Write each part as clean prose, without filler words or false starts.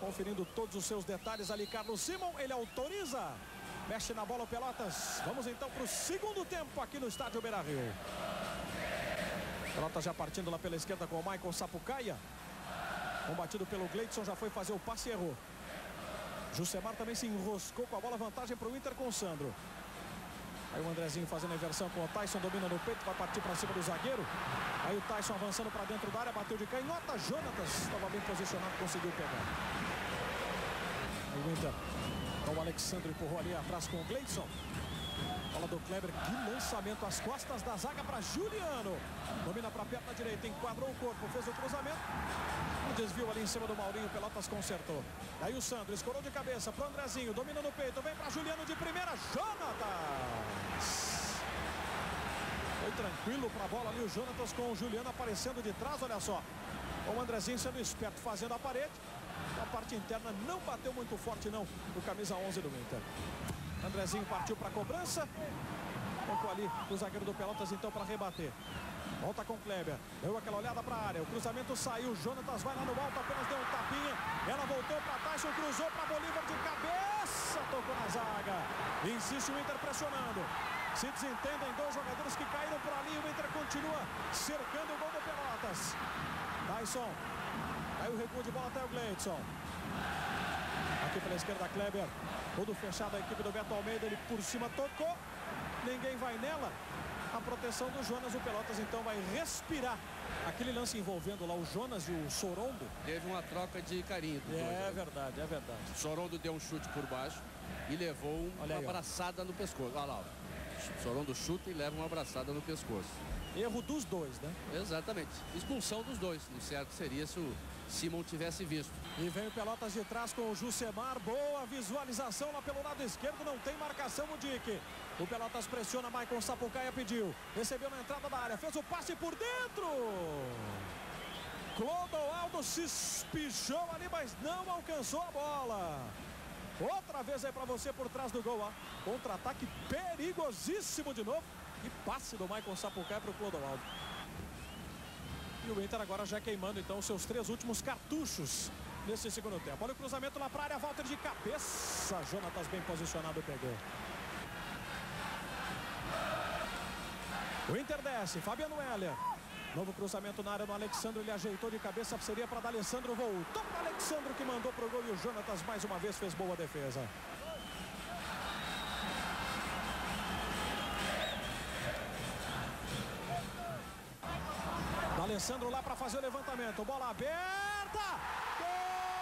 conferindo todos os seus detalhes ali, Carlos Simon, ele autoriza. Mexe na bola o Pelotas. Vamos então para o segundo tempo aqui no estádio Beira-Rio. Pelotas já partindo lá pela esquerda com o Michael Sapucaia. Combatido pelo Gleidson, já foi fazer o passe e errou. Jusemar também se enroscou com a bola, vantagem para o Inter com o Sandro. Aí o Andrezinho fazendo a inversão com o Tyson, domina no peito, vai partir para cima do zagueiro. Aí o Tyson avançando para dentro da área, bateu de canhota. Jonatas estava bem posicionado, conseguiu pegar. Aí o Inter, com o Alexandre, empurrou ali atrás com o Gleidson. Bola do Kleber, que lançamento às costas da zaga para Juliano. Domina para a perna direita, enquadrou o corpo, fez o cruzamento. Um desvio ali em cima do Maurinho, Pelotas consertou. Aí o Sandro escorou de cabeça para o Andrezinho, domina no peito, vem para Juliano de primeira, Jonatas. Foi tranquilo para a bola ali o Jonatas com o Juliano aparecendo de trás, olha só. O Andrezinho sendo esperto, fazendo a parede. A parte interna não bateu muito forte não, o camisa 11 do Inter. Andrezinho partiu para a cobrança. Tocou ali o zagueiro do Pelotas então para rebater. Volta com Kleber. Deu aquela olhada para a área. O cruzamento saiu. Jonatas vai lá no alto. Apenas deu um tapinha. Ela voltou para Tyson. Cruzou para Bolívar de cabeça. Tocou na zaga. Insiste o Inter pressionando. Se desentendem dois jogadores que caíram por ali. O Inter continua cercando o gol do Pelotas. Tyson. Aí o recuo de bola até o Gleidson. Aqui pela esquerda Kleber. Todo fechado a equipe do Beto Almeida. Ele por cima tocou. Ninguém vai nela. A proteção do Jonas, o Pelotas então vai respirar. Aquele lance envolvendo lá o Jonas e o Sorondo. Teve uma troca de carinho. É verdade, é verdade. Sorondo deu um chute por baixo e levou uma abraçada no pescoço. Olha lá, Sorondo chuta e leva uma abraçada no pescoço. Erro dos dois, né? Exatamente. Expulsão dos dois. O certo seria se o Simon tivesse visto. E vem o Pelotas de trás com o Jusemar. Boa visualização lá pelo lado esquerdo. Não tem marcação o Dick. O Pelotas pressiona. Michael Sapucaia pediu. Recebeu na entrada da área. Fez o passe por dentro. Clodoaldo se espichou ali, mas não alcançou a bola. Outra vez aí para você por trás do gol. Contra-ataque perigosíssimo de novo. E passe do Michael Sapucaia para o Clodoaldo. E o Inter agora já queimando então os seus 3 últimos cartuchos nesse segundo tempo. Olha o cruzamento lá para a área, Walter de cabeça. Jonatas bem posicionado, pegou. O Inter desce, Fabiano Heller. Novo cruzamento na área do Alexandre, ele ajeitou de cabeça, seria para D'Alessandro, voltou para Alexandre que mandou para o gol e o Jonatas mais uma vez fez boa defesa. D'Alessandro lá para fazer o levantamento, bola aberta, gol!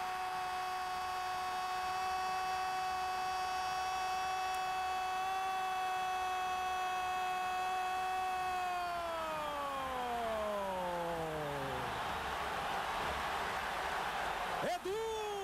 Edu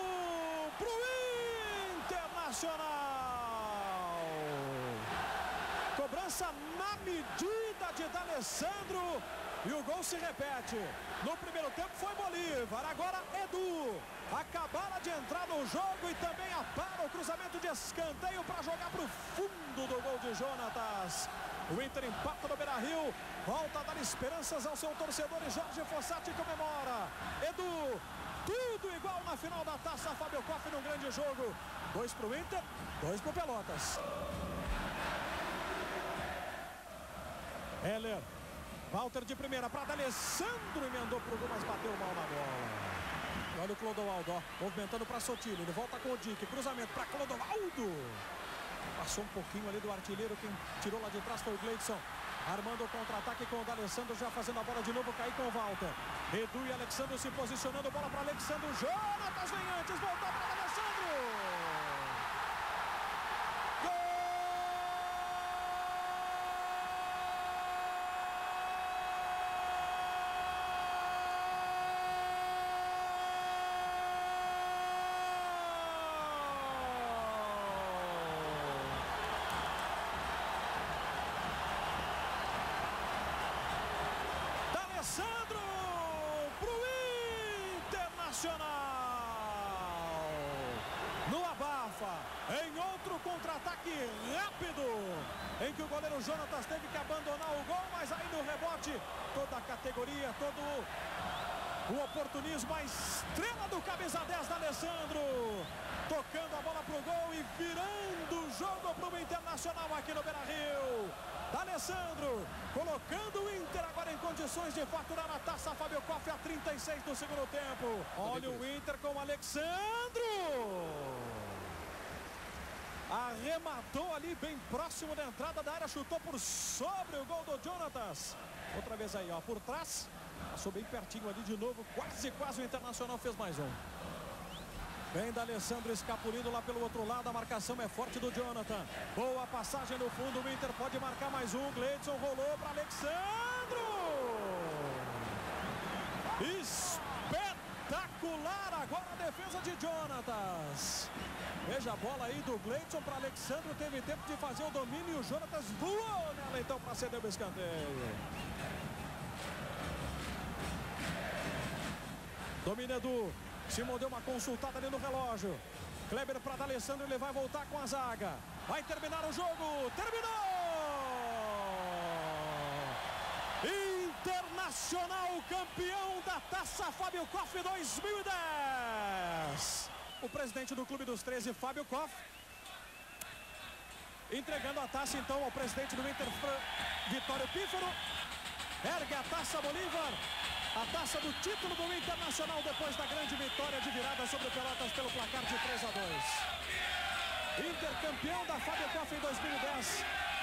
pro Internacional, cobrança na medida de D'Alessandro. E o gol se repete. No primeiro tempo foi Bolívar, agora Edu. Acabara de entrar no jogo e também apara o cruzamento de escanteio para jogar para o fundo do gol de Jonatas. O Inter empata no Beira-Rio, volta a dar esperanças ao seu torcedor e Jorge Fossati comemora. Edu, tudo igual na final da Taça Fábio Koff num grande jogo. 2 para o Inter, 2 para o Pelotas. Heller. Walter de primeira para D'Alessandro, emendou pro gol, mas bateu mal na bola. Olha o Clodoaldo, ó, movimentando para Sotilho, ele volta com o Dick, cruzamento para Clodoaldo. Passou um pouquinho ali do artilheiro, quem tirou lá de trás foi o Gleidson. Armando o contra-ataque com o D'Alessandro, já fazendo a bola de novo, cair com o Walter. Edu e Alexandre se posicionando, bola para Alexandre, Jonatas vem antes, voltou para D'Alessandro. No abafa, em outro contra-ataque rápido, em que o goleiro Jonatas teve que abandonar o gol, mas aí no rebote, toda a categoria, todo O oportunismo, a estrela do camisa 10 da Alessandro. Tocando a bola pro gol e virando o jogo pro Internacional aqui no Beira-Rio. Alessandro, colocando o Inter agora em condições de faturar a Taça Fábio Koff a 36 do segundo tempo. Olha o Inter com o Alexandro. Arrematou ali bem próximo da entrada da área, chutou por sobre o gol do Jonatas. Outra vez aí, ó, por trás. Passou bem pertinho ali de novo, quase o Internacional fez mais um. Vem da Alessandro escapulindo lá pelo outro lado, a marcação é forte do Jonathan. Boa passagem no fundo, o Inter pode marcar mais um. Gleidson rolou para Alexandro. Espetacular agora a defesa de Jonatas. Veja a bola aí do Gleidson para Alexandro, teve tempo de fazer o domínio e o Jonatas voou nela então para ceder o escanteio. Domina Edu. Simon deu uma consultada ali no relógio. Kleber para D'Alessandro, ele vai voltar com a zaga. Vai terminar o jogo. Terminou! Internacional campeão da Taça Fábio Koff 2010. O presidente do Clube dos 13, Fábio Koff, entregando a taça então ao presidente do Inter, Vitório Pífaro. Ergue a taça Bolívar. A taça do título do Internacional depois da grande vitória de virada sobre o Pelotas pelo placar de 3-2. Inter campeão da Fábio Koff em 2010.